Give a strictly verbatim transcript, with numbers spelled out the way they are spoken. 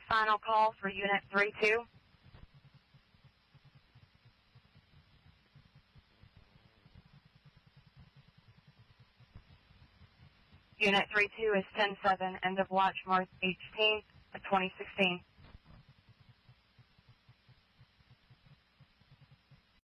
Final call for Unit three two. Unit three two is ten seven, end of watch, March eighteenth, twenty sixteen.